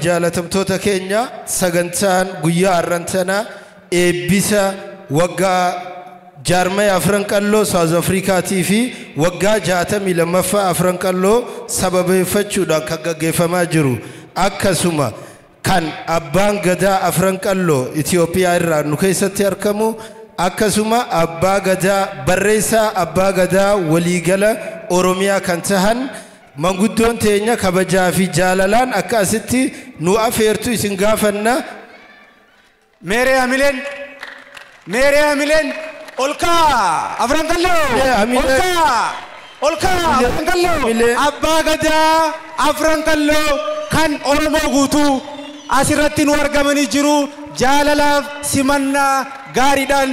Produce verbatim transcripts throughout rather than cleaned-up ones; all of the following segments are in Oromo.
jaalatamtoota keenya sagantaan guyyaa arrantana eebbisa waggaa jaarmaya afran qalloo South Africa T V waggaa jaatamii lammaffaa afran qalloo sababeeffachuudhaan kan gaggeeffamaa jiru akkasuma kan abbaan gadaa afran qalloo Itoophiyaa irraa nu keessatti argamu akkasuma abbaa gadaa barreessaa abbaa gadaa waliigala Oromiyaa kan tahan manguddoon teenya kabajaa fi jaalalaan akka asitti nu afeertu isin gaafanna. Meere Amileen Meere Amileen olka afran qalloo olka olka afran qalloo abbaa gadaa afran qalloo kan Oromoo guutuu asirratti nu argamanii jiru jaalalaaf simannaa gaariidhaan.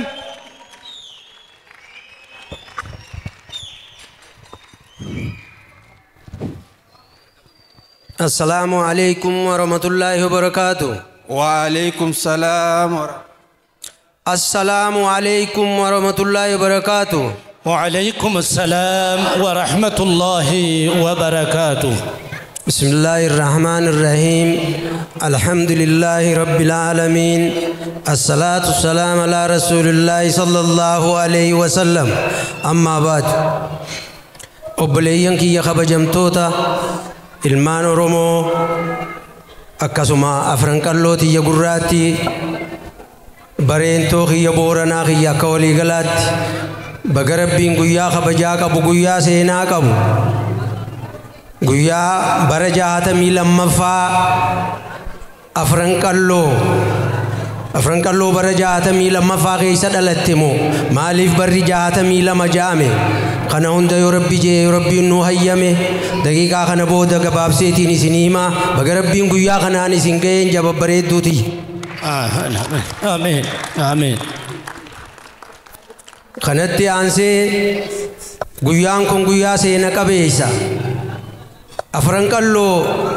السلام عليكم ورحمة الله وبركاته. وعليكم السلام السلام عليكم ورحمة الله وبركاته. وعليكم السلام ورحمة الله وبركاته. بسم الله الرحمن الرحيم. الحمد لله رب العالمين. الصلاة والسلام على رسول الله صلى الله عليه وسلم. أما بعد أبليين كي يخبجمتوتا ilmaan Oromoo akkasuma afran qalloo tiyya gurraatti bareentoo kiyya booranaa kiyya akka waliigalaatti baga rabbiin guyyaa kabajaa qabu guyyaa seenaa qabu guyyaa bara jaatamii lammaffaa afran qalloo afran qalloo bara jaatamii lammaffaa keessa dhalatte moo maaliif barri jaatamii lama jaame kana hunda yoo rabbi jee yoo rabbiin nu hayyame daqiiqaa kana booda gabaabseetiin isin himaa baga rabbiin guyyaa kanaan isin ga'een jababbareedduuti. Amiin amiin. Kanatti aansee guyyaan kun guyyaa seena qabeessa afran qalloo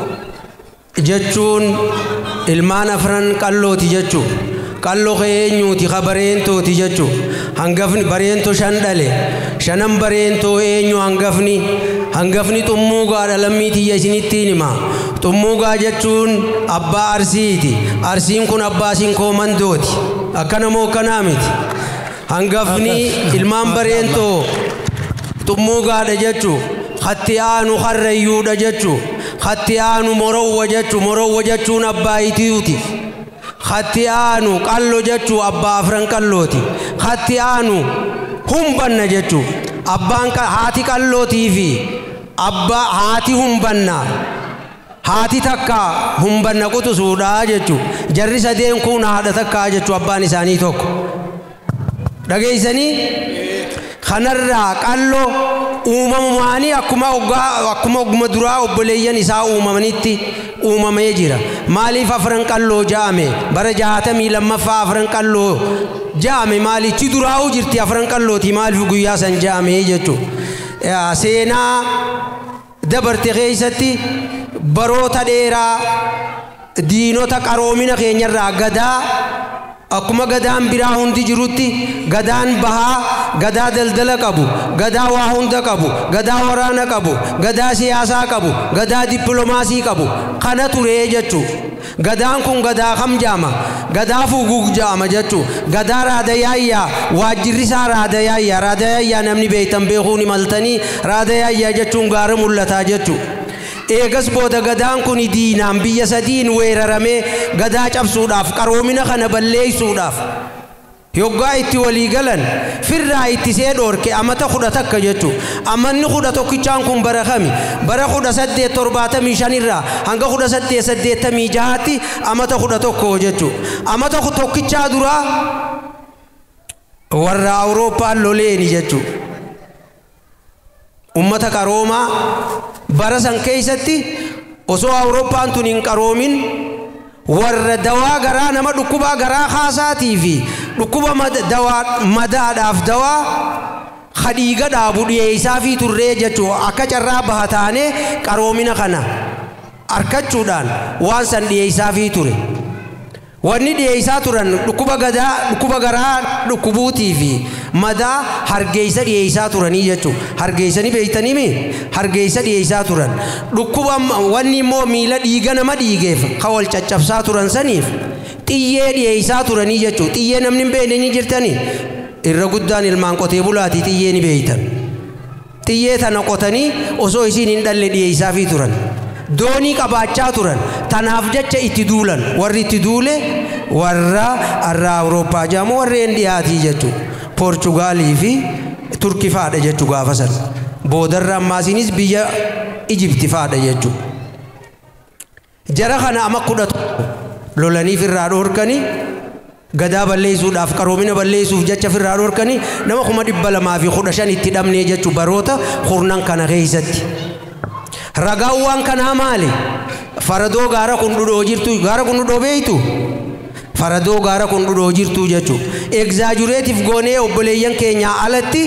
jechuun ilmaan afran qallooti jechuun qalloo eenyuuti ka bareentooti jechuun hangafni bareentoo shan dhale shanan bareentoo eenyu hangafni hangafni xummuugaa dhalammiitiyya isinittiin hima xummuugaa jechuun abbaa arsiiti arsiin kun abbaa sinkoo mandooti akkana moo akkanaa miti hangafni ilmaan bareentoo xummuugaadha jechuun hatti aanu harreeyyuudha jechuun hatti aanu morowwa jechuun morowwa jechuun abbaa itiyooti hatti aanu qallo jechuun abbaa afran qallooti hatti aanu humbanna jechuun abbaan haati qallootii fi abbaa haati humbanna haati takka humbanna qutusuudha jechuun jarri sadeen kun haadha takka jechuun abbaan isaanii tokko dhageessanii kanarraa qalloo uumamumaanii akkuma akkuma oguma duraa obboleeyyan isaa uumamanitti uumamee jira maaliif afran qalloo jaame bara jaatamii lammaffaa afran qalloo jaame maalichi duraa'uu jirti afran qallooti maaliif guyyaa san jaame jechuudha seenaa dabarte keessatti baroota dheeraa diinota qaroomina keenyarraa gadaa akkuma gadaan biraa hundi jirutti gadaan bahaa gadaa daldala qabu gadaa waa hunda qabu gadaa waraana qabu gadaa siyaasaa qabu gadaa dippiloomaasii qabu kana ture jechuu gadaan kun gadaa kam jaama gadaa fuugug jaama jechuu gadaa raadayaayyaa waajjirrisaa raadayaayyaa raadayaayyaa namni beeytan beekuun imaltanii raadayaayyaa jechuun gaara mul'ataa jechuu eegas booda gadaan kun diinaan biyya sadiin weeraramee gadaa cabsuudhaaf qaroomina kana balleessuudhaaf yoggaa itti walii galan firraa itti see dhoorke amata kudha takka jechu amanni kudha tokkichaan kun bara kami bara kudha saddeet torbaatamii shanirraa hanga kudha saddeet saddeettamii jahaatti amata kudha tokko jechu amata tokkichaa duraa warra Awurooppaan loleeni jechu ummata qaroomaa bara san keessatti osoo Awurooppaan tun hin qaroomin warra dawaa garaa nama dhukkubaa garaa kaasaatii fi dhukkuba dawaa madaadhaaf dawaa khadiiga dhaabu dhiyeessaa fi turree jechuu akka carraa bahataane qaroomina kana arkachuudhaan waan san dhiyeessaa fi ture wanni dhiyeessaa turan dhukkuba gadaa dhukkuba garaa dhukkubuutii fi madaa hargeysa dhiyeessaa turanii jechuudha. Hargeysanii beeytanii mi hargeysa dhiyeessaa turan dhukkuba wanni immoo miila dhiiga nama dhiigeef ka wal caccabsaa turan saniif xiyyee dhiyeessaa turanii jechuudha. Xiyyee namni hin beekne ni jirtanii irra guddaan ilmaan qotee bulaatii xiyyee ni beeytan. Xiyyee tana qotanii osoo isiin hin dhalle dhiyeessaafii turan. Doonii qabaachaa turan tanaaf jecha itti duulan warri itti duule warra arra Awurooppaa jaamu warreen dhiyaatii jechuudha. Poorchugaalii fi Turkii faadha jechuudha gaafa san. Boodarra ammaasinis biyya Ijipti faadha jechuudha. Jara kana amma kudha lolaniif irraa dhoorkanii gadaa balleessuudhaaf qaroomina balleessuuf jecha irraa dhoorkanii nama kuma dhibba lamaa fi kudha shan itti dhabnee jechuudha baroota kurnan kana keessatti. Ragaawwan kanaa maali? Faradoo gaara kun dhudhoo jirtu gaara kun dhudhoo beeytu faradoo gaara kun dhudhoo jirtu jechuudha. Exaggerative goonee obboleeyyan keenyaa alatti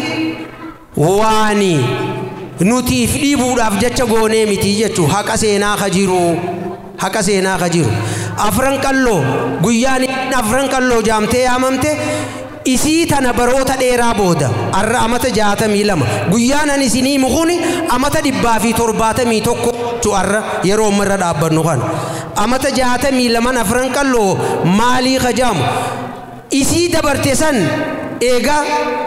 waani nutiif dhiibuudhaaf jecha goonee miti jechuudha. Haqa seenaa ka jiru haqa seenaa ka jiru afran qalloo guyyaan afran qalloo jaamtee yaamamte isii tana baroota dheeraa booda arra amata jaatamii lama guyyaan an isinii mukuni amata dhibbaa fi torbaatamii tokko tu arra yeroo marra dhaabbannu kan amata jaatamii lama afran qalloo maalii kajaamu isii dabarte san eega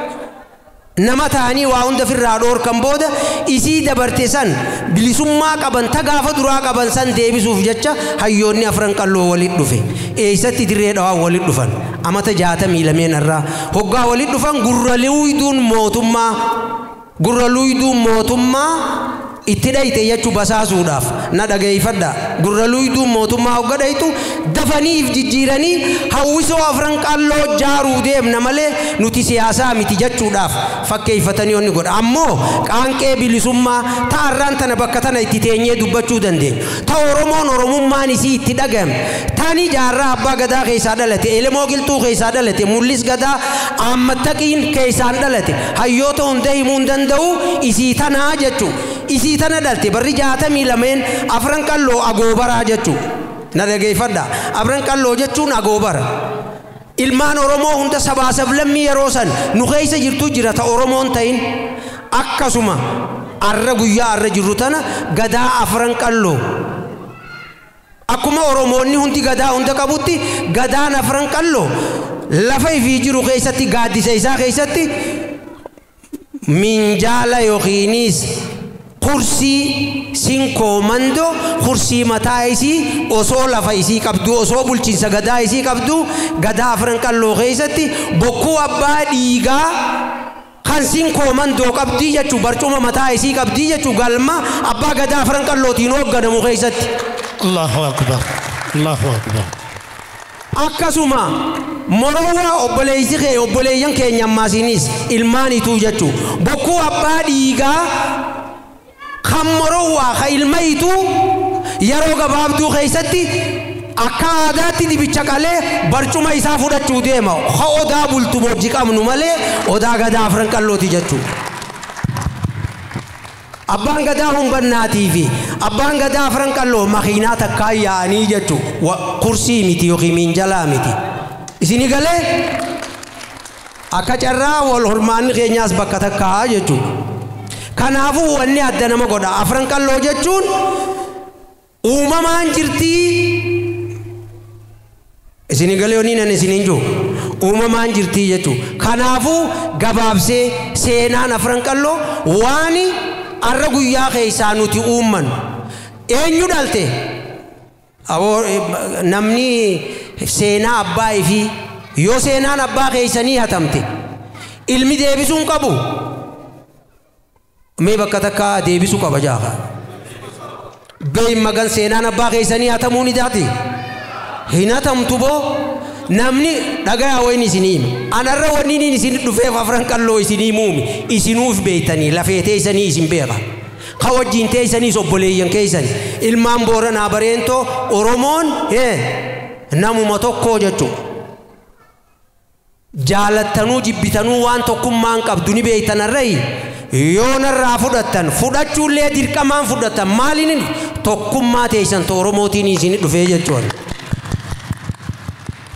nama taanii waa hunda firraa dhoorkan booda isii dabarte san bilisummaa qaban tagaafa duraa qaban san deebisuuf jecha hayyoonni afran qalloo walit dhufe eessatti dirree dhawaa walit dhufan amata jaatamii lameen irraa hoggaa walit dhufan gurra luuyduun mootummaa gurra luuyduun mootummaa itti dhayte jechuu basaasuudhaaf na dhageeffadha gurra luuyduun mootummaa hogga dhaytu dafaniif jijjiiranii hawwisoo afran qalloo jaaruu deemna malee nuti siyaasaa miti jechuudhaaf fakkeeffatanii onni godha ammoo qaanqee bilisummaa taarraan tana bakka tana itti teenyee dubbachuu dandeenya ta Oromoon Oromummaan isii itti dhagahame tani jaarraa abbaa gadaa keessaa dhalate elemoo qilxuu keessaa dhalate mul'is gadaa ammattaqiin keessaan dhalate hayyoota hunda himuu hin danda'u isii tanaa jechuu isii tana dhalte barri jaatamii lameen afran qalloo agoobaraa jechuu na dhageeffadha afran qalloo jechuun agoobara ilmaan Oromoo hunda sabaa sablammii yeroo san nu keessa jirtu jira ta Oromoon ta'in akkasuma arra guyyaa arra jirru tana gadaa afran qalloo akkuma Oromoonni hundi gadaa hunda qabutti gadaan afran qalloo lafa ifii jiru keessatti gaaddisa isaa keessatti minjaala yookiinis kursi sin komando kursi mataa isii osoo lafa isii qabdu osoo bulchiinsa gadaa isii qabdu gadaa afran qalloo keessatti bokkuu abbaa dhiigaa kan sin komando qabdi jechuu barcuma mataa isii qabdi jechuu galma abbaa gadaa afran qallootiin hoogganamu keessatti. Allahu akbar Allahu akbar. Akkasuma morowaa obboleeysi kee obboleeyyan keenya ammaasinis ilmaanituu jechuu bokkuu abbaa dhiigaa Kamorowa ka ilmaitu yeroo gabaabduu keessatti akka aadaatti dibicha qalee barcuma isaa fudhachuu deema ka odaa bultu bojji qabnu malee odaa gadaa afran qallooti jechuu abbaan gadaa humbannaatii fi abbaan gadaa afran qalloo makiinaa takkaa yaa'anii jechuu kursii miti yookiin minjalaa miti isini galee akka carraa wal hormaanni keenyaas bakka takkaa jechuu kanaafu wanni adda nama godha afran qalloo jechuun uumamaan jirtii isini galeoni nan isini injo uumamaan jirtii jechuu kanaafu gabaabsee seenaan afran qalloo waani arra guyyaa keessaa nuti uumman eenyu dhalte aboo namni seenaa abbaa fi yoo seenaan abbaa keessanii hatamte ilmi deebisuun qabu mee bakka takka deebisu qaba jaaha bey magan seenaan abbaa keessanii hatamuu ni daati hin hatamtu boo namni dhagaa wayni isiniim anarra wanni isin dhufeef afran qalloo isinii muumi isinuuf beeytanii lafeetee isanii isin beeka ka wajjiin teessanii obboleeyyan keessan ilmaan Booranaa Bareentoo Oromoon hee namuma tokkoo jechuu jaalattanuu jibbitanuu waan tokkummaan qabdu ni beeytanarrayi yoo narraa fudhattan fudhachuullee dirqamaan fudhattan maaliin tokkummaa teessan Oromootiin isin dhufee jechuudha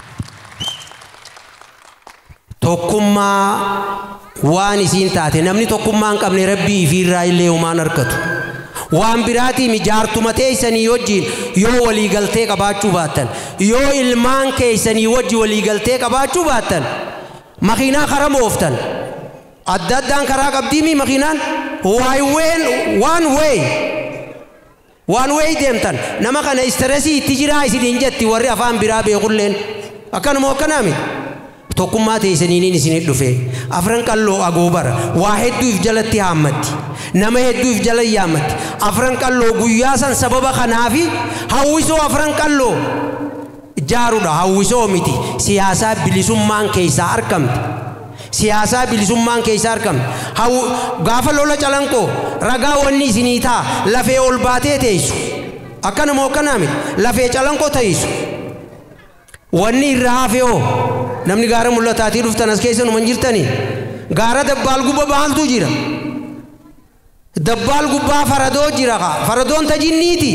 tokkummaa waan isiin taate namni tokkummaan qabne rabbii fi irraa illee umaan argatu waan biraatii mijaartuma teessanii wajjin yoo walii galtee qabaachuu baattan yoo ilmaan keessanii wajji walii galtee qabaachuu baattan makiinaa karaa mooftan adda addaan karaa qabdiimi makiinaan one way one way deemtan nama kana istressii itti jiraa isiniin jetti warri afaan biraa beekulleen akkanuma akkanaami tokkummaa teessaniin isinit dhufe afran qalloo agoobara waa hedduuf jalatti haammatti nama hedduuf jala yaamatti afran qalloo guyyaa san sababa kanaafi hawwisoo afran qalloo jaarudha hawwisoo miti siyaasaa bilisummaan keessaa argamte siyaasaa bilisummaan keessaa argamte hawu gaafa lola calanqoo ragaa wanni isinii taa lafee ol baatee teessu akkanuma akkanaami lafee calanqoo teessu wanni irraa hafeoo namni gaara mul'ataatii dhuftan as keessa numan jirtanii gaara dabbaal gubba baaltu jira dabbaal gubbaa faradoo jira faradoon tajinniiti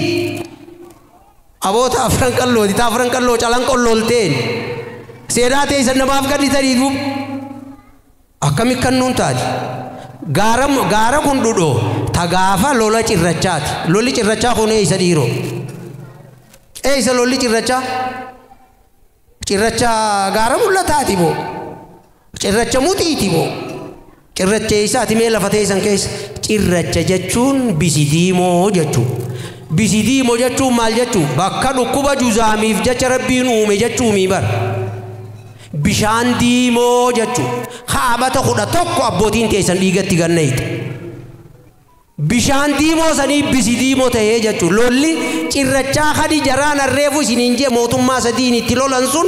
aboota afran qallooti taa afran qalloo calanqoon lolteen seedaa teessan namaaf gadhitanii duub akkami kannuun taati gaara gaara kun dhudhoo ta gaafa lola cirrachaati lolli cirrachaa kun eeysa dhiiroo eeysa lolli cirrachaa cirracha gaara mul'ataati boo cirracha mutiiti boo cirracha isaati mee lafa teessan keessa cirracha jechuun bisidiimoo jechuun bisidiimoo jechuun maal jechuun bakka dhukkuba juzaamiif jecha rabbiin uume jechuun bar bishaan diimoo jechuun haamata kudha tokko abbootiin teessan dhiigatti ganneeyta bishaan diimoo sanii bisidiimoo ta'ee jechuun lolli cirrachaa hadi jaraan arreefu isiniin jee mootummaa sadiin itti lolan sun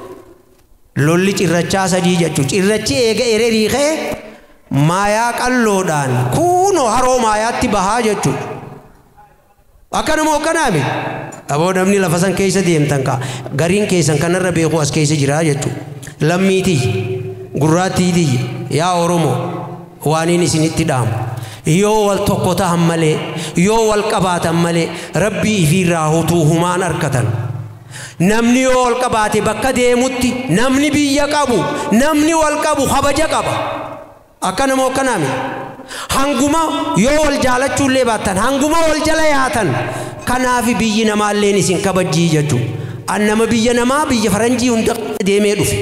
lolli cirrachaa sadii jechuun cirrachi eega ereriiqee maayaa qalloodhaan kuunoo haroo maayaatti bahaa jechuun akkanuma akkanaami aboo namni lafa san keessa deemtan kaa gariin keessan kanarra beeku as keessa jira jechuun lammiitii gurraattiitii yaa oromoo waaniin isinitti dhaamu yoo wal tokko ta'an malee yoo wal qabaatan malee rabbii fi raahutuu humaan arkatan namni yoo wal qabaate bakka deemutti namni biyya qabu namni wal qabu kabaja qaba akkanuma akkanaami hanguma yoo wal jaalachuullee baattan hanguma wal jala yaatan kanaaf biyyi namaalleen isin kabajjii jechuu annama biyya namaa biyya faranjii hunda deemee dhufe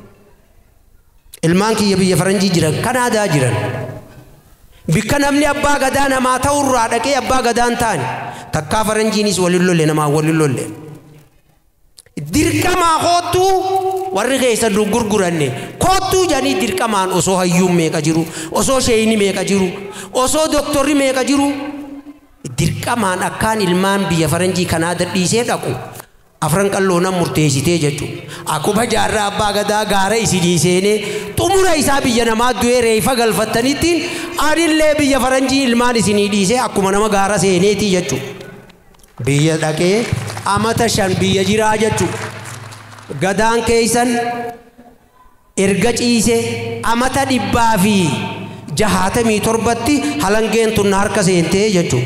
ilmaan kiyya biyya faranjii jiran kanaadaa jiran bikka namni abbaa gadaa namaa ta'urraa dhaqee abbaa gadaan taane takkaa faranjiinis walin lolle namaa walin lolle dirqamaa koottuu warri keessa gurguranne koottuu janii dirqamaan osoo hayyuun meeqa jiru osoo sheeyini meeqa jiru osoo doktorri meeqa jiru dirqamaan akkaan ilmaan biyya faranjii kanaa dadhiisee dhaqu afran qalloo nan murteessitee jechuun akkuma jaarraa abbaa gadaa gaara isinii seenee xumura isaa biyya namaa du'ee reefa galfattanittiin adillee biyya faranjii ilmaan isinii dhiisee akkuma nama gaara seeneetii jechuun biyya dhaqee amata shan biyya jiraa jechuun gadaan keessan erga ciise amata dhibbaa fi jahaatamii torbatti halangeen tun harka seentee jechuun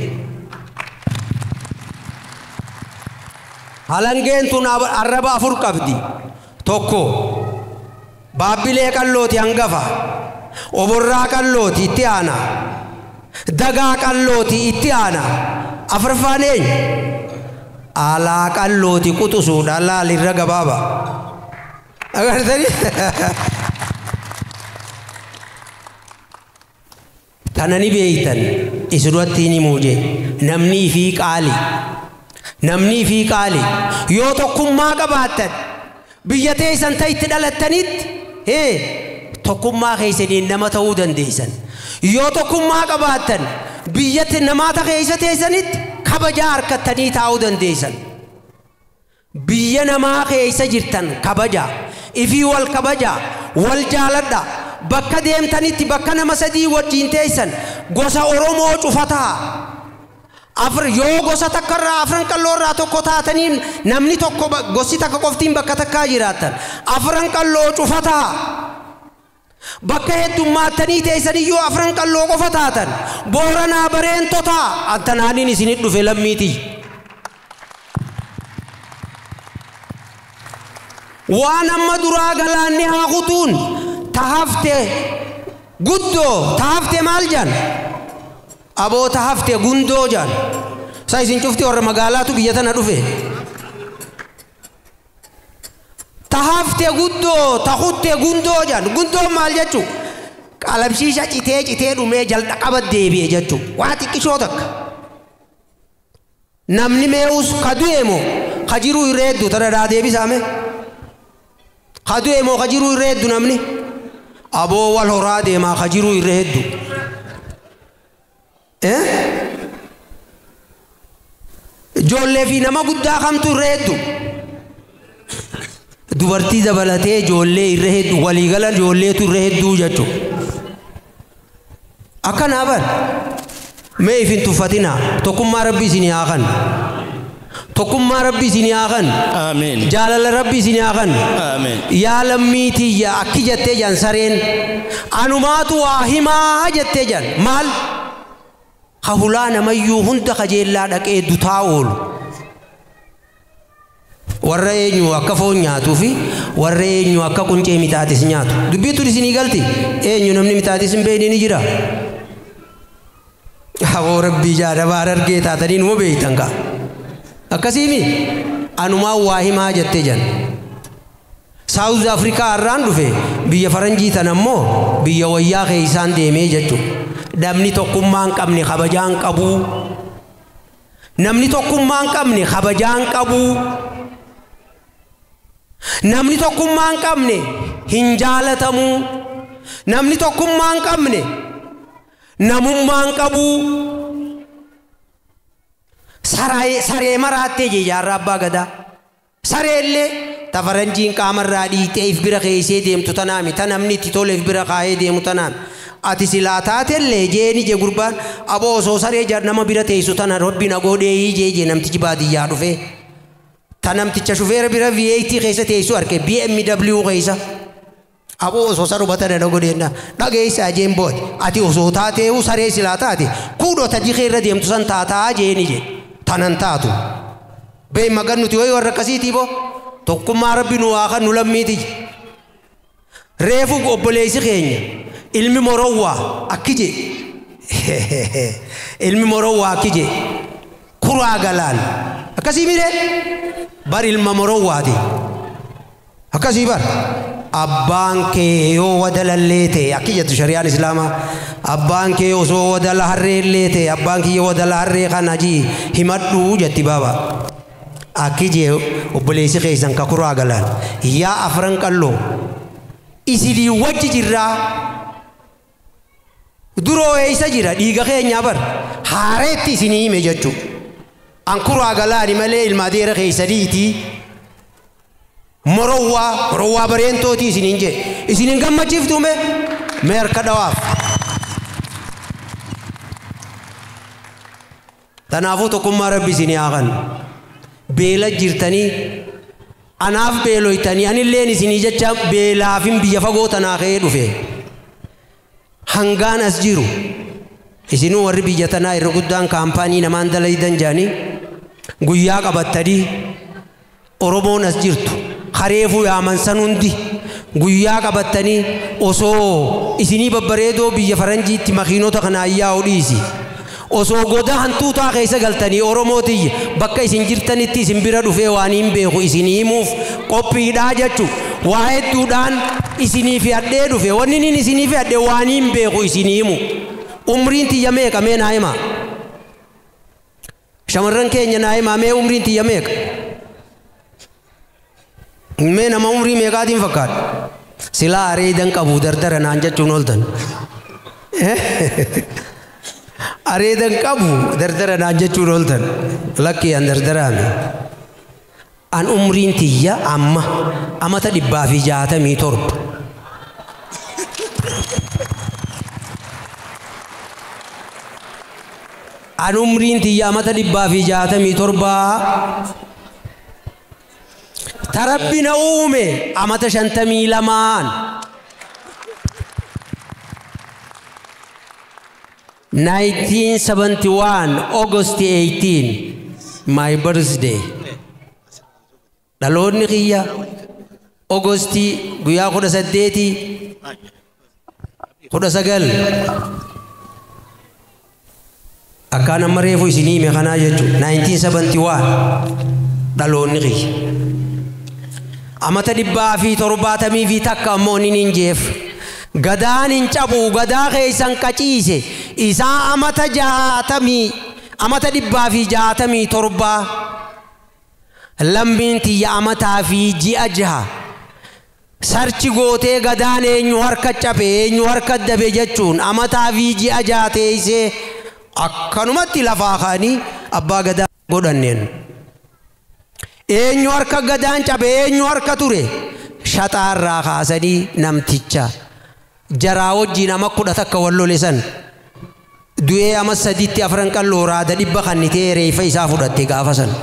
halangeen tun arraba afur qabdi tokko baabbilee qallooti hangafa oborraa qallooti itti aana dagaa qallooti itti aana afurfaan eenyu alaa qallooti quxusuudha laalirra gabaaba agartanii tanani beeytan isuratti ni muuje namni fi qaali namni fi qaali yoo tokkummaa qabaattan biyya teessan ta'itti dhalattanitti hee tokkummaa keessaniin nama ta'uu dandeessan yoo tokkummaa qabaattan biyyatti namaata keessa teessanitti kabajaa harkattanii taa'uu dandeessan biyya namaa keessa jirtan kabaja ifii wal kabaja wal jaaladha bakka deemtanitti bakka nama sadii wajjiin teessan gosa oromoo cufataa afur yoo gosa takkarraa afran qalloorraa tokko taataniin namni tokko gosi takka qoftiin bakka takkaa jiraatan afran qalloo cufataa bakka heddummaatanii teessaniyyuu afran qalloo qofa taatan booranaa bareentotaa antanaaniin isinit dhufe lammiitii waan amma duraa galaanni haa kutuun tahafte guddo tahafte maal jan aboo tahafte gundoo jan saa isin cufti warra magaalaatu biyya tana dhufe tahafte guddo tahutte gundoo jan gundoo maal jechu qalabshiisha citee citee dhumee jalda qabat deebi'e jechu waa xiqqishoo takka namni mee'us kadu'eemo kajiru irreeddu tana daa deebisaame kadu'eemo kajiru irreeddu namni aboo wal horaa deemaa kajiru irreeddu eh ijoollee fi nama guddaa kamtu irreeddu dubartii dabalatee ijoollee irreeddu waliigala ijoolleetu irreeddu jechu akkana ban mee ifin tuffatina tokkummaa rabbii isinii haa kan tokkummaa rabbii isinii haa kan آمين jaalala rabbii isinii haa kan آمين yaa lammiitiyya akki jettee jan sareen anumaatu waa himaa jettee jan maal hahulaa namayyuu hunda kajeellaa dhaqee dutaa oolu warra eenyu akka foon nyaatuu fi warra eenyu akka quncee mitaatis nyaatu dubbiitu isinii galti eenyu namni mitaatis hin beekne ni jira aboo rabbii jaada baar argee taatanii numa beeytan ka akkasiimi anumaa waa himaa jettee jan South Africa irraan dhufe biyya faranjii tan ammoo biyya wayyaa keeysaan deemee jechu namni tokkummaan qabne kabajaan qabu namni tokkummaan qabne kabajaan qabu namni tokkummaan qabne hin jaalatamu namni tokkummaan qabne namummaan qabu saree saree maraattee je jaarraa abbaa gadaa sareellee tafaranjiin qaamarraa dhiitee if bira keeysee deemtu tanaami ta namni itti tole if bira kaayee deemu tanaami ati silaa taatellee jeeni je gurbaan aboo osoo saree jar nama bira teessu tana rabbiin agoodheeyii jee je namtichi baadiyyaa dhufe ta namticha shufeera bira V eight keessa teessu arke B M W keessa aboo osoo saru batana nagodeenna dhageessa jeen bood ati osoo taateewu saree silaa taate kuudhoo taji keerra deemtu san taataa jeeni je tanan taatu bee magan nuti wayi warra akkasiitii boo tokkummaa rabbi nu waa kan nu lammiiti reefu obboleessi keenya ilmi morowwaa akki je ilmi morowwaa akki je kuraa galaan akkasii mire bar ilma morowwaati akkasii bar abbaan kee yoo wadalallee ta'e akki jettu shari'aan islaamaa abbaan kee osoo wadala harreellee ta'e abbaan kiyya wadala harree kana jii himadhuu jetti baaba akki jee obboleessi keessan ka kuraa galaan yaa afran qalloo isinii wajji jirraa duroo eeysa jira dhiiga keenyaa bar haareetti isinii hime jechuu an kuraa galaani malee ilmaa deera keeysaniitii morowwaa morowwaa bareentootii isiniin jee isiniin gammachiiftuume mee harka dhawaaf tanaafuu tokkummaa rabbi isinii haa kan beela jirtanii anaaf beeloytanii anilleen isinii jecha beelaafin biyya fagoo tanaa ka'ee dhufe hangaan as jiru isinuu warri biyya tanaa irra guddaan kaampaanii namaan dalaydan jaanii guyyaa qabattanii Oromoon as jirtu hareefuu yaaman san hundi guyyaa qabattanii osoo isinii babbareedoo biyya faranjiitti makiinota kanaa yaa'u dhiisi osoo goda hantuutaa keessa galtanii Oromootiyya bakka isin jirtanitti isin bira dhufee waan hin beeku isinii himuuf qophiidhaa jechu waa hedduudhaan isinii fi adhee dhufe wanni nin isinii fi adhee waan hin beeku isinii himu umriin tiyya meeqa mee naa himaa shamarran keenya naa himaa mee umriin tiyya meeqa mee nama umrii meeqaatiin fakkaata silaa areedan qabu dardara naan jechuun ooltan areedan qabu dardara naan jechuun ooltan lakkii an dardaraame an umriin tiyya amma amata dhibbaa fi jaatamii torba an umriin tiyya amata dhibbaa fi jaatamii torbaa tarabbina uume amata shantamii lamaan nineteen seventy-one August eighteen my birthday dhaloonni kiyya August guyyaa kudha saddeeti kudha sagal akkaan amma reefu isinii hime kanaa jechuudha nineteen seventy-one dhaloonni qiyya amata dhibbaa fi torbaatamii fi takka ammoo nin jeef gadaan hin cabu gadaa keessan qaciise isaa amata jaatamii amata dhibbaa fi jaatamii torbaa lammiin tiyya amataa fi ji'a jaha sarchi gootee gadaan eenyu harka cabe eenyu harka dabe jechuun amataa fi ji'a jaha teessee akkanumatti lafaa kaanii abbaa gadaa godhanneen eenyu harka gadaan cabe eenyu harka ture shaxaarraa kaasanii namticha jaraa wajjiin ama kudha takka wallole san du'ee ama sadiitti afran qalloo raada dhibba kannitee reeffa isaa fudhatte gaafa san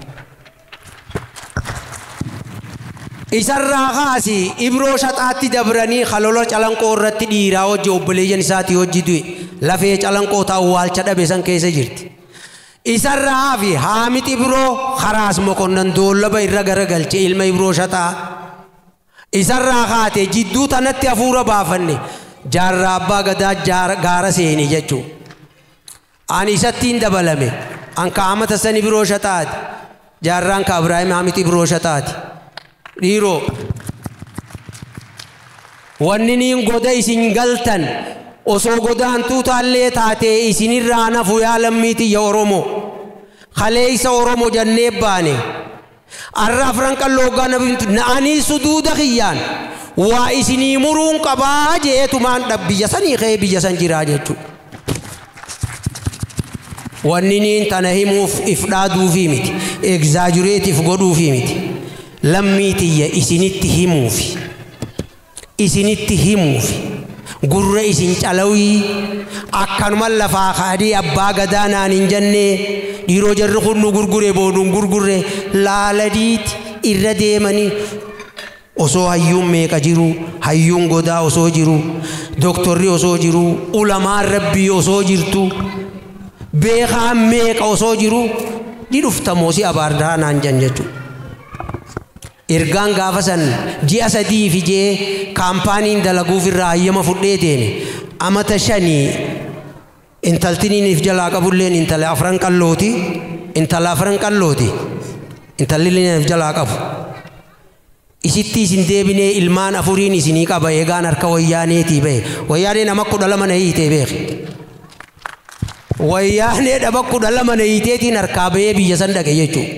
isarraa kaasi ibroo shaxaatti dabranii khalola calanqoo irratti dhiiraa wajji obboleeyyan isaatii wajji du'e lafee calanqoo awwaalcha dhabe san keessa jirti isarraa fi haamit ibroo kharaas mokonnan doollaba irra garagalche ilma ibroo shaxaa isarraa kaate jidduu tanatti hafuura baafanne jaarraa abbaa gadaa gaara seeni jechuu ani isattiin dabalame anka amata san ibroo shaxaati jaarraan ka ibraahim haamit ibroo shaxaati dhiiroo wanni niin goda isin galtan osoo godaantuu taallee taatee isinirraa nafu yaa lammiitiyya oromoo kaleeysa oromoo jannee baane arra afran qalloo gana na'anii suduuda kiyyaan waa isinii muruun qabaa jeetumaan biyya sanii kee biyya san jiraa jechuu wanni niin tana himuuf ifdhaaduufii miti egzaajureetiif godhuufii miti lammiitiyya isinitti himuufi isinitti himuufi gurra isin calawii akkanuma lafaa kaadii abbaa gadaa naan hin jennee dhiiroo jarri kun nu gurgure booduun gurgurre laaladiiti irra deemanii osoo hayyuun meeqa jiru hayyuun godaa osoo jiru doktorri osoo jiru ulamaan rabbii osoo jirtu beekaan meeqa osoo jiru ni dhuftamoo si abaardaa naan jan jechuudha ergaan gaafa san ji'a sadii fi jee kaampaaniin dalaguuf irraa hayyama fudhee deeme amata shanii intaltiniiniif jalaa qabulleen intala afran qallooti intala afran qallooti intalliiniif jalaa qabu isitti isin deebinee ilmaan afuriin isinii qaba eegaan harka wayyaaneetii ba'e wayyaanee nama kudha lama na hiitee beeke wayyaanee dhaba kudha lama na hiiteetiin harkaa ba'ee biyya san dhaqe jechuudha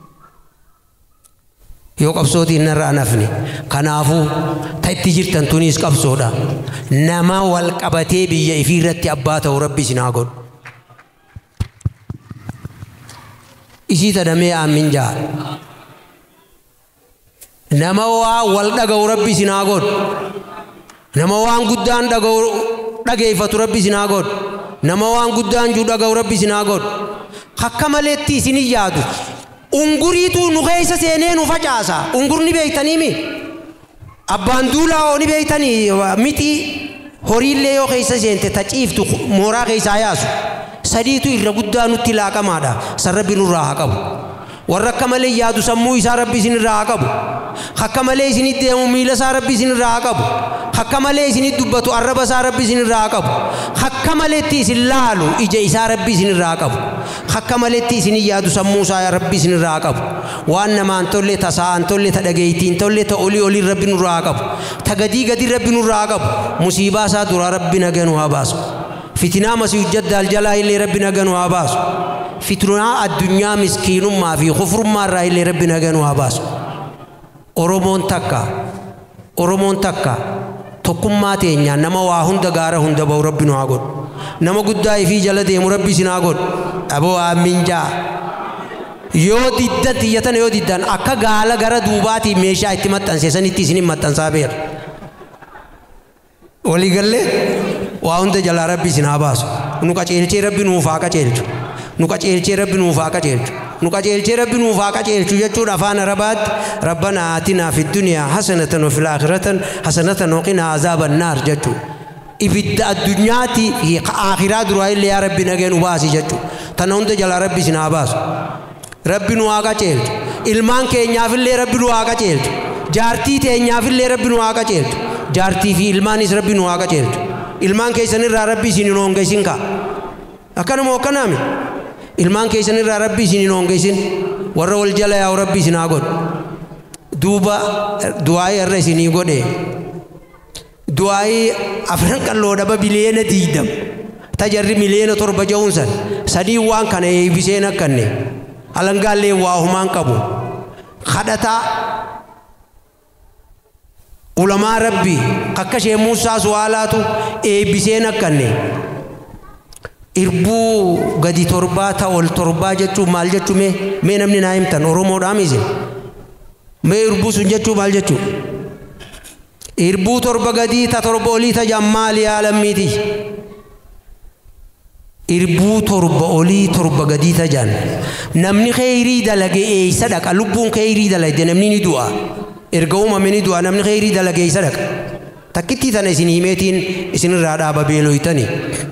yoo qabsootiin narraa nafne kanaafuu ta itti jirtan tunis qabsoodha nama wal qabatee biyya ifii irratti abbaa ta'u rabbi isin haa godhu isii tadamee aamin jaa nama waa wal dhaga'u rabbi isin haa godhu nama waan guddaan dhaga'u dhageeffatu rabbi isin haa godhu nama waan guddaan juu dhaga'u rabbi isin haa godhu akka maleetti isin yaadu unguriitu nu keessa seenee nu facaasa ungurni beeytanii mi abbaan duulaa ni beeytanii miti horiillee yoo keessa seente taciiftu mooraa keessaa yaasu sadiitu irra guddaa nutti laaqamaadha san rabbi nurraa haa qabu warra akka malee yaadu sammuu isaa rabbi isinirraa haa qabu akka malee isinit deemu miila isaa rabbi isinirraa haa qabu akka malee isinit dubbatu arraba isaa rabbi isinirraa haa qabu akka maleetti isin laalu ija isaa rabbi isinirraa haa qabu akka maleetti isin yaadu sammuu isaa rabbi isinirraa haa qabu waan namaan tolle tasaan tolle ta dhageeytiin tolle ta olii olii rabbi nurraa haa qabu ta gadii gadii rabbi nurraa haa qabu musiibaa isaa dura rabbi naganu haa baasu fitinaa masii hujjaddaal jalaa illee rabbi naganu haa baasu fitinaa addunyaa miskiinummaa fi kufrummaa irraa illee rabbi naganu haa baasu oromoon takka oromoon takka tokkummaa teenya nama waa hunda gaara hunda ba'u rabbi nu haa godhu nama guddaa ifii jala deemu rabbi isin haa godhu aboo aamin jaa yoo diddan tiyyatan yoo diddan akka gaala gara duubaatii meeshaa itti maxxanseessanitti isin maxxansaa beera walii gallee waa hunda jalaa rabbi isin haa baasu nu qaceelchee rabbi nuuf haa qaceelchu nu qaceelchee rabbi nuuf haa qaceelchu nu qaceelchee rabbi nuuf haa qaceelchu jechuudha afaan arabaatti rabbana aatinaa fi dunyaa hasanatan wa fil aakhirati hasanatan wa qinaa azaaban naar jechuudha ibidda addunyaati fi aakhiraa duraa illee yaa rabbi nagee nu baasi jechuudha tana hunda jalaa rabbi isin haa baasu rabbi nu haa qaceelchu ilmaan keenyaaf illee rabbi nu haa qaceelchu jaartii teenyaaf illee rabbi nu haa qaceelchu jaartii fi ilmaanis rabbi nu haa qaceelchu ilmaan keessan irraa rabbii isin hin hoongeysin ka akkanuma akkanaami ilmaan keessan irraa rabbii isin hin hoongeysin warra wal jala yaa rabbii isin haa godhu duuba du'aa'ii irra isinii godhe du'aa'ii afran qalloo dhaba biliyeena diidam tajarri miliyeena torba ja'uunsan sadii waan kana eebbiseen akkanne alangaallee waa humaan qabu kadhataa ulamaa rabbii akka shee Muusaa su'aalaatu eebbiseen akkanne irbuu gadi torbaa ta ol torbaa jechuu maal jechuu mee mee namni naa himtan oromoodhaam isin mee irbuu sun jechuu maal jechuu irbuu torba gadi ta torba olii ta jammaali aalammiiti irbuu torba olii torba gadi ta jan namni kheyrii dalage eeysa dhaqa lubbuun kheyrii dalage namni ni du'a erga uumame ni du'a namni kheyrii dalage eeysa dhaqa takkitti tana isin himeetiin isin irraa dhaaba beeloytanii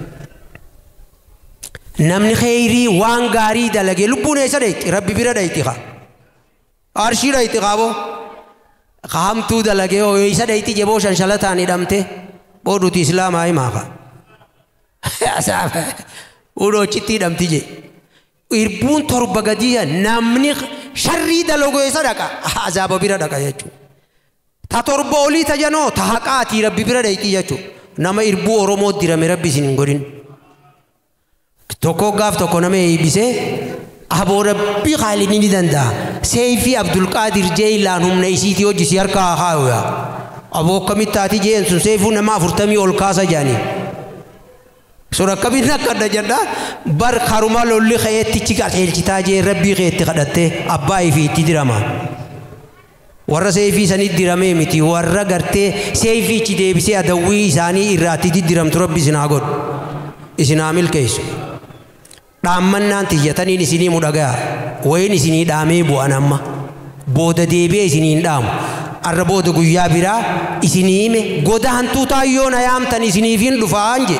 namni kheyrii waan gaarii dalage lubbuun eeysa dhayti rabbi bira dhayti qa arshii dhayti qaabo qahamtuu dalage oo eeysa dhayti jeboo shanshalataan hidhamte booduuti islaamaa himaa qa asaaba udo chitti damti je irbuun torba gadiya namni sharri dalogo sadaqa azaba bira daqa jechu ta torba oli ta jano ta haqati rabbi bira dayti jechu nama irbu oromo dirame rabbi sin godin tokko gaaf tokko nama ibise abo rabbi khalini ni danda sayfi abdul qadir jaylan humna isiti hojisi harka haaya abo kamitati je sun sayfu nama afurtami ol kaasa jani sura kabirna kadda jadda bar kharuma lolli khayeti chika elchita je rabbi khayeti khadatte abbai fi tidirama warra sayfi sani dirame miti warra garte sayfi chi debise adawi isani irati didiram to rabbi sina god isina amil kaysu dammannan tiyatani isini mudaga wayin isini dame bu anamma boda debe isini ndam arraboda guyya bira isini me goda hantu tayona yamtan isini fin dufa anje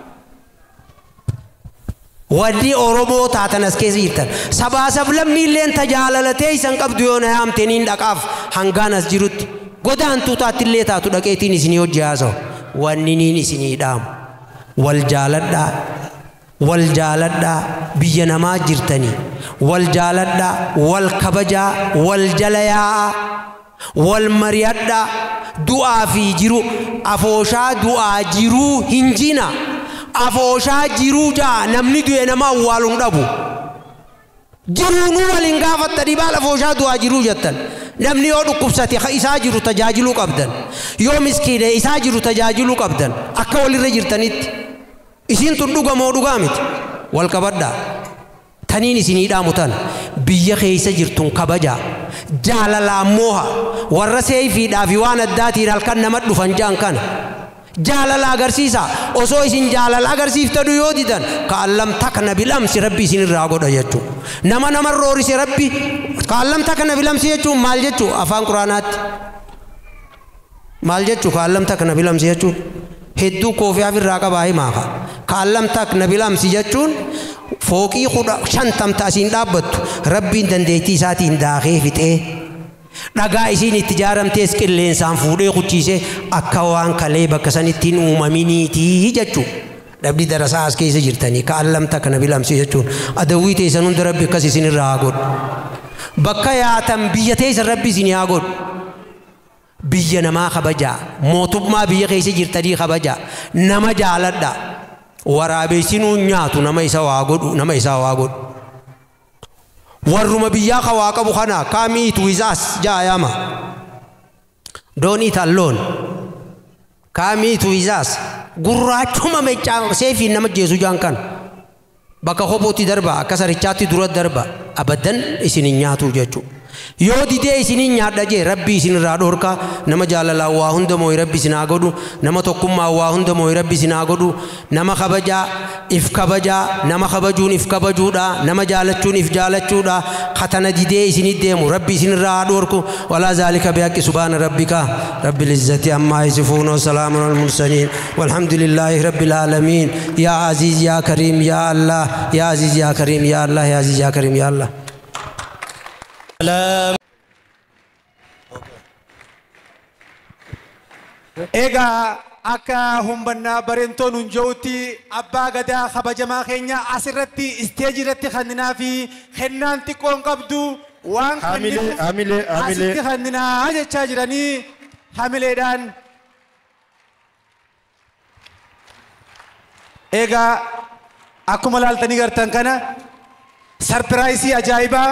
ودي أوروبو تاتناس كيسيرتن سبا سبلم ميلين تجاللتي سنقب ديون هام تنين دقاف هنغانس جروت قدان توتاتلي تاتو دقيتين سنيو جاسو ونينين سني دام والجالد والجالد بينما جرتني والجالد والكبجا والجليا والمريد دعا في جرو أفوشا دعا جرو هنجينا afosha jiruja namni du'e nama awwaalun dhabu jiruunu waliin gaafatta dhibaa afosha du'a jiru jettan namni yoo dhukkubsate isaa jiru tajaajiluu qabdan yoo miskiine isaa jiru tajaajiluu qabdan akka walirra jirtanitti isin tun dhugamoo dhugaa miti wal qabadda taniin isinii dhaamutan biyya keessa jirtun kabaja jaalala mooha warra seefiidhaa fi waan addaatiin halkan nama dhufan jaan kana جالال agarsiisa osoo isin jaalal agarsiiftadu yoo didan kaallam takna bilamsi rabbi isin irraa godha jechu nama nama roorise rabbi kaallam takna bilamsi jechu maal jechu afaan quraanaatti maal jechu kaallam takna bilamsi jechu hedduu koofii afirraa qabaa himaa kaallam takna bilamsi jechuun fooqii kudha shantamta asiin dhaabbattu rabbiin dandeettii isaatiin daakee fixee dhagaa isin itti jaaramtees qilleensaan fuudhee quchiise akka waan kalee bakka sanittiin uumaminiiti jechu dhabdi darasaa as keessa jirtanii kaallam takna bilamsi jechuun adawwii teessan hunda rabbi akkas isin irraa godhu bakka yaatan biyya teessan rabbi isin haa godhu biyya namaa kabajaa mootummaa biyya keessa jirtanii kabajaa nama jaaladha waraabessinuu nyaatu nama isa waa godhu nama isa waa godhu warruma biyyaa kawaa qabu kana kaamiitu isaas jaayama doonii talloon kaamiitu isaas gurraachuma meccaa seefiin nama jeesu jaan kan bakka kophooti darba akka sarichaatti dura darba abadan isin nyaatu jechu yoo didee isin nyaadha jee rabbi isin irraa dhorka nama jaalala waa hunda moo rabbi isin haa godhu nama tokkummaa waa hunda moo rabbi isin haa godhu nama kabajaa if kabajaa nama kabajuun if kabajuudha nama jaalachuun if jaalachuudha khatana didee isin deemu rabbi isin irraa dhorku wala zalika bihaqqi subhana rabbika rabbil izzati amma yasifun wa salamun al mursalin walhamdulillahi rabbil alamin ya aziz ya karim ya allah ya aziz ya karim ya allah ya aziz ya karim ya allah Ega akka humbanna barentoo nun jowti abbaa gadaa kabajamaa keenya asirratti isteejii irratti kanninaa fi kennaan xiqqoon qabdu waan Hamilee, hamilee, hamilee. asitti kanninaa jechaa jiranii hamileedhaan egaa akkuma laaltanii gartan kana sarpiraayisii ajaa'ibaa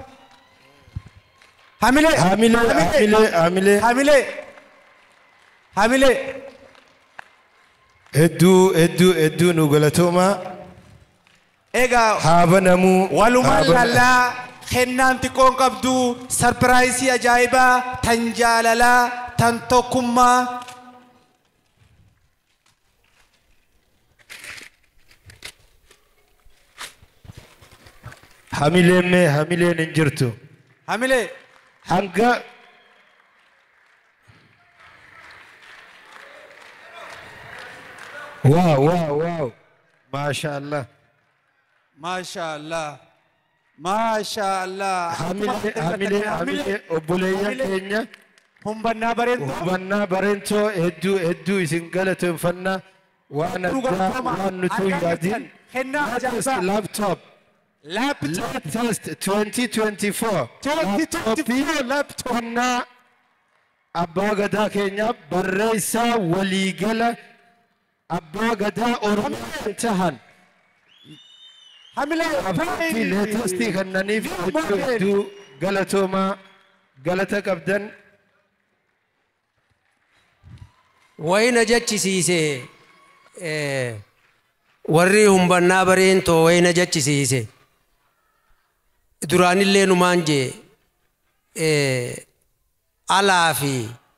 hamilee Hamilee, hamilee, hamilee. hamilee hamilee Hedduu, hedduu, hedduu nu galatoomaa. egaa Haa banamuu. walumaan haa bana- lallaa kennaan xiqqoon qabdu sarpiraayisii ajaa'ibaa tan jaalalaa tan tokkummaa Hamileen mee hamileen hin jirtu. hamilee Hanga waaw waaw waaw maasha Allah. maashaallah maashaallah Hamilee, hamilee, hamilee obboleeyyan keenya humbannaa bareedduu hubannaa bareentoo hedduu hedduu isin galateeffannaa waan addaa waan nuti yaadin. kennaa ajaa'ibaa Laptop. laaptoop Latest twenty twenty-four. twenty twenty-four laptop Kennaa abbaa gadaa keenya barreessaa waliigala abbaa gadaa Oromoo tahan. hamilee Abbootii leetestii kennaniif hedduu hedduu galatoomaa galata qabdan. wayna jechisiise eh, warri humbannaa bareentoo wayna jechisiise duraanillee numaan jee eh, alaa fi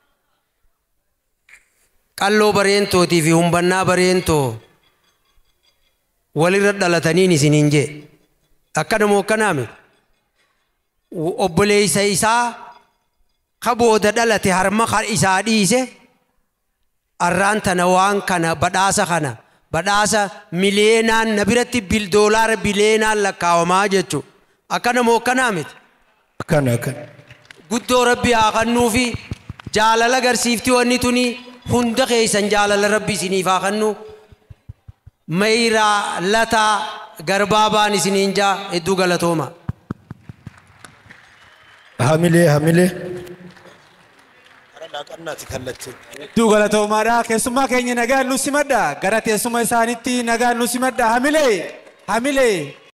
qalloo bareentootii fi humbannaa bareentoo walirra dhalataniin isiniin jee akkanamoo akkanaame obboleeysa isaa ka booda dhalate harma ka isaa dhiise arraan tana waan kana badhaasa kana badhaasa mileenaan na biratti bil doolaara bileenaan lakkaawamaa jechu akkanamoo akkanaa miti Akkana akkana. guddoo rabbi haa kannuu fi jaalala agarsiifti wanni tuni hunda keessan jaalala rabbi isiniif haa kannu mayraa lataa garbaabaan isiniin jaa hedduu galatooma Hamilee hamilee. hedduu galatoomaadha keessummaa keenya nagaan nu simadha gara teessuma isaaniitti nagaan nu simadha hamilee hamilee